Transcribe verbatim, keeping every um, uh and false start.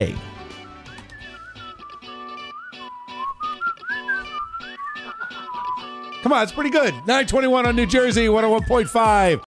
Come on, it's pretty good. nine twenty-one on New Jersey, one oh one point five.